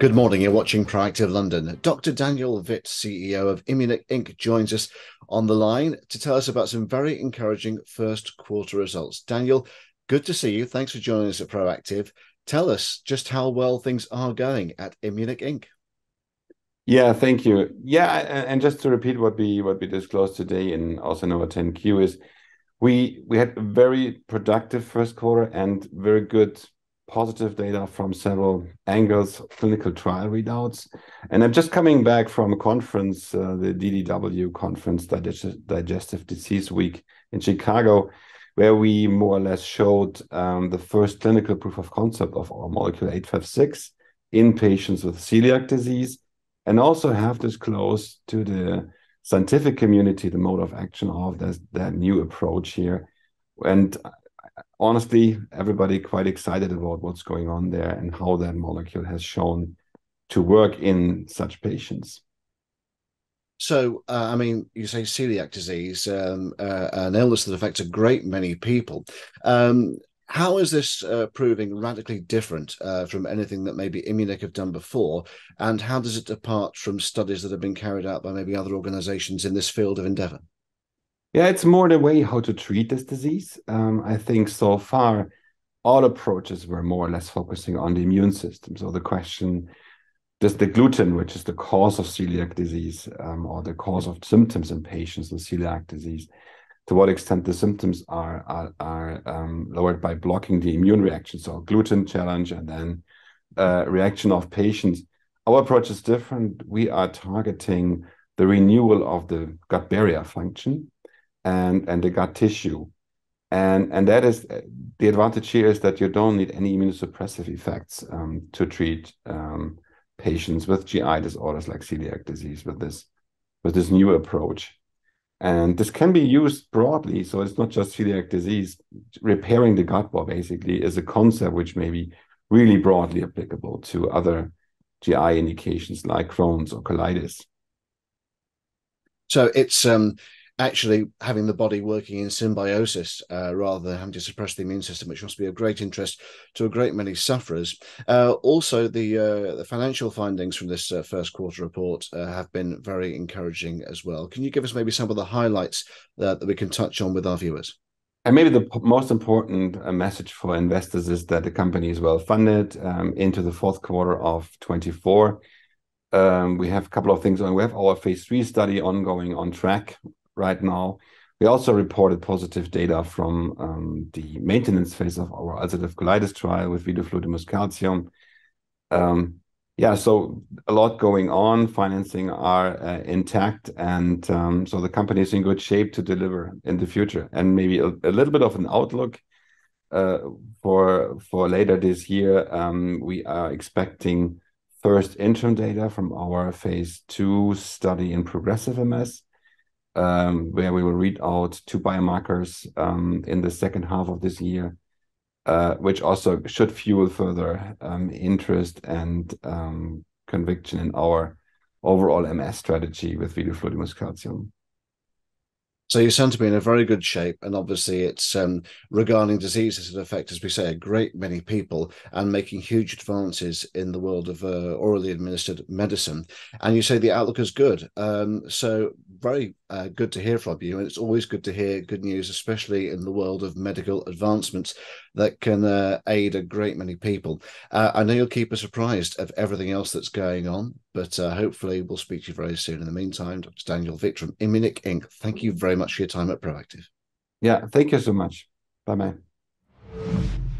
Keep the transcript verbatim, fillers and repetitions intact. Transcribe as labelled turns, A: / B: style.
A: Good morning. You're watching Proactive London. Doctor Daniel Vitt, C E O of Immunic Incorporated, joins us on the line to tell us about some very encouraging first quarter results. Daniel, good to see you. Thanks for joining us at Proactive. Tell us just how well things are going at Immunic Incorporated.
B: Yeah, thank you. Yeah, and just to repeat what we what we disclosed today and also in our ten Q is we we had a very productive first quarter and very good positive data from several angles, clinical trial readouts. And I'm just coming back from a conference, uh, the D D W conference, Digestive, Digestive Disease Week in Chicago, where we more or less showed um, the first clinical proof of concept of our molecule eight five six in patients with celiac disease, and also have disclosed to the scientific community the mode of action of this, that new approach here. And honestly, everybody quite excited about what's going on there and how that molecule has shown to work in such patients.
A: So, uh, I mean, you say celiac disease, um, uh, an illness that affects a great many people. Um, how is this uh, proving radically different uh, from anything that maybe Immunic have done before? And how does it depart from studies that have been carried out by maybe other organizations in this field of endeavor?
B: Yeah, it's more the way how to treat this disease. Um, I think so far, all approaches were more or less focusing on the immune system. So the question, does the gluten, which is the cause of celiac disease um, or the cause of symptoms in patients with celiac disease, to what extent the symptoms are, are, are um, lowered by blocking the immune reaction. So gluten challenge and then uh, reaction of patients. Our approach is different. We are targeting the renewal of the gut barrier function and, and the gut tissue. And, and that is, the advantage here is that you don't need any immunosuppressive effects um, to treat um, patients with G I disorders like celiac disease with this, with this new approach. And this can be used broadly, so it's not just celiac disease. Repairing the gut wall basically is a concept which may be really broadly applicable to other G I indications like Crohn's or colitis.
A: So it's um, actually having the body working in symbiosis uh, rather than having to suppress the immune system, which must be of great interest to a great many sufferers. Uh, also, the, uh, the financial findings from this uh, first quarter report uh, have been very encouraging as well. Can you give us maybe some of the highlights uh, that we can touch on with our viewers?
B: And maybe the most important uh, message for investors is that the company is well funded um, into the fourth quarter of twenty-four. Um, we have a couple of things on. We have our phase three study ongoing on track right now. We also reported positive data from um, the maintenance phase of our ulcerative colitis trial with vidofludimus calcium. Um, yeah, so a lot going on. Financing are uh, intact, and um, so the company is in good shape to deliver in the future. And maybe a, a little bit of an outlook uh, for for later this year. Um, we are expecting first interim data from our phase two study in progressive M S, um, where we will read out two biomarkers um, in the second half of this year, uh, which also should fuel further um, interest and um, conviction in our overall M S strategy with vidofludimus calcium.
A: So you sound to be in a very good shape, and obviously it's um, regarding diseases that affect, as we say, a great many people and making huge advances in the world of uh, orally administered medicine. And you say the outlook is good. Um, so very uh, good to hear from you. And it's always good to hear good news, especially in the world of medical advancements that can uh, aid a great many people. Uh, I know you'll keep us apprised of everything else that's going on, but uh, hopefully we'll speak to you very soon. In the meantime, Doctor Daniel Vitt from Immunic Incorporated, thank you very much for your time at Proactive.
B: Yeah, thank you so much. Bye-bye.